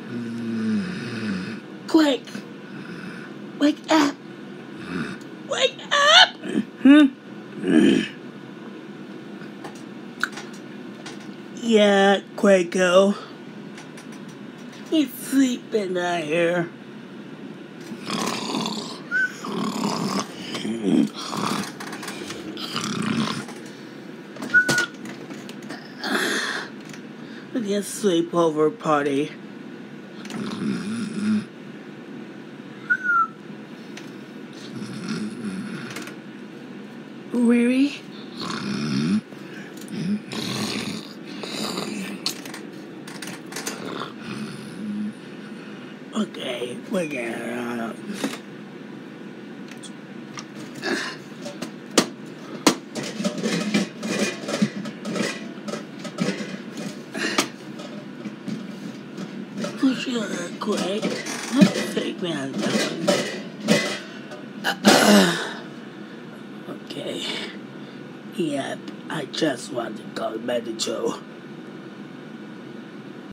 Quick! Wake up! Wake up! Yeah, Quaco. He's sleeping out here. It's a sleepover party. Really? Okay, we're gonna push your quick. Let's take me on down. Okay. Yep, I just want to go to bed too.